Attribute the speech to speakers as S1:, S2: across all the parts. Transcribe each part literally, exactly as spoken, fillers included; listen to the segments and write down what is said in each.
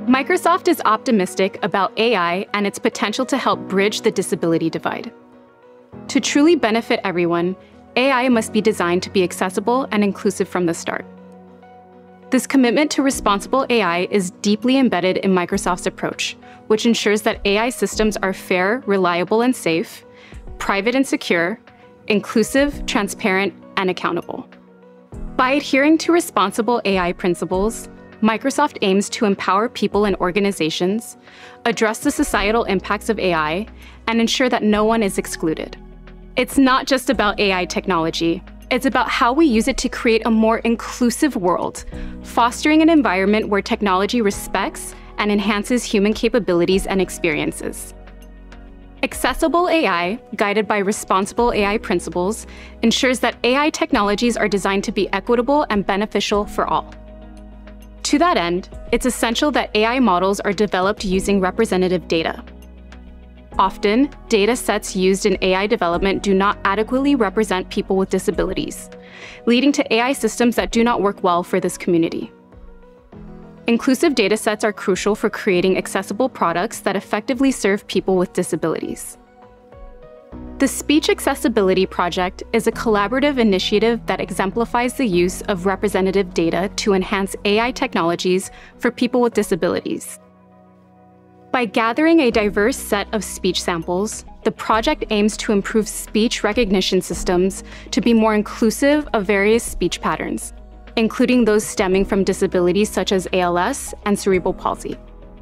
S1: Microsoft is optimistic about A I and its potential to help bridge the disability divide. To truly benefit everyone, A I must be designed to be accessible and inclusive from the start. This commitment to responsible A I is deeply embedded in Microsoft's approach, which ensures that A I systems are fair, reliable, and safe, private and secure, inclusive, transparent, and accountable. By adhering to responsible A I principles, Microsoft aims to empower people and organizations, address the societal impacts of A I, and ensure that no one is excluded. It's not just about A I technology. It's about how we use it to create a more inclusive world, fostering an environment where technology respects and enhances human capabilities and experiences. Accessible A I, guided by responsible A I principles, ensures that A I technologies are designed to be equitable and beneficial for all. To that end, it's essential that A I models are developed using representative data. Often, data sets used in A I development do not adequately represent people with disabilities, leading to A I systems that do not work well for this community. Inclusive data sets are crucial for creating accessible products that effectively serve people with disabilities. The Speech Accessibility Project is a collaborative initiative that exemplifies the use of representative data to enhance A I technologies for people with disabilities. By gathering a diverse set of speech samples, the project aims to improve speech recognition systems to be more inclusive of various speech patterns, including those stemming from disabilities such as A L S and cerebral palsy.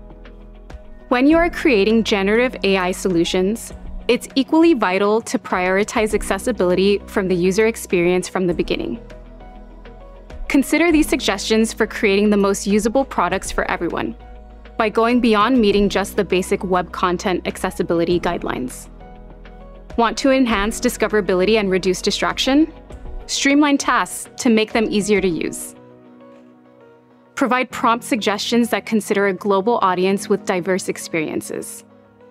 S1: When you are creating generative A I solutions, it's equally vital to prioritize accessibility from the user experience from the beginning. Consider these suggestions for creating the most usable products for everyone, by going beyond meeting just the basic web content accessibility guidelines. Want to enhance discoverability and reduce distraction? Streamline tasks to make them easier to use. Provide prompt suggestions that consider a global audience with diverse experiences.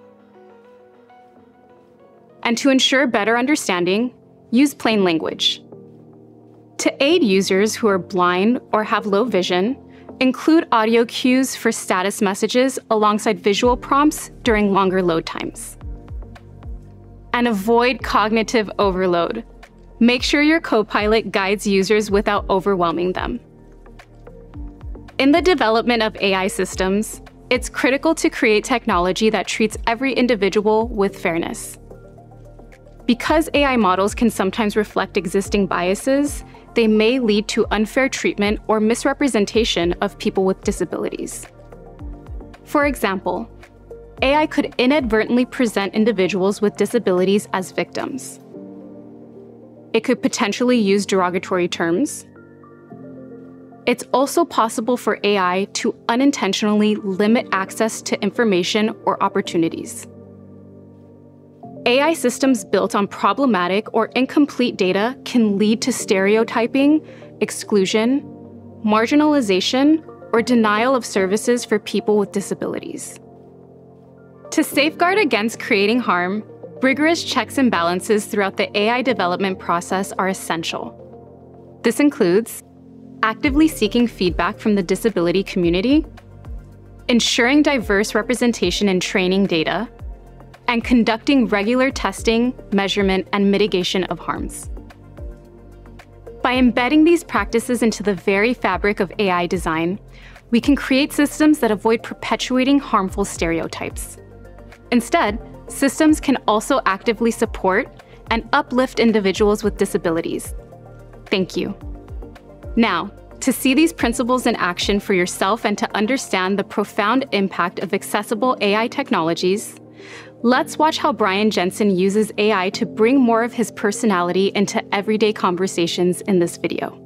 S1: And to ensure better understanding, use plain language. To aid users who are blind or have low vision, include audio cues for status messages alongside visual prompts during longer load times. And avoid cognitive overload. Make sure your Copilot guides users without overwhelming them. In the development of A I systems, it's critical to create technology that treats every individual with fairness. Because A I models can sometimes reflect existing biases, they may lead to unfair treatment or misrepresentation of people with disabilities. For example, A I could inadvertently present individuals with disabilities as victims. It could potentially use derogatory terms. It's also possible for A I to unintentionally limit access to information or opportunities. A I systems built on problematic or incomplete data can lead to stereotyping, exclusion, marginalization, or denial of services for people with disabilities. To safeguard against creating harm, rigorous checks and balances throughout the A I development process are essential. This includes actively seeking feedback from the disability community, ensuring diverse representation in training data, and conducting regular testing, measurement, and mitigation of harms. By embedding these practices into the very fabric of A I design, we can create systems that avoid perpetuating harmful stereotypes. Instead, systems can also actively support and uplift individuals with disabilities. Thank you. Now, to see these principles in action for yourself and to understand the profound impact of accessible A I technologies, let's watch how Brian Jensen uses A I to bring more of his personality into everyday conversations in this video.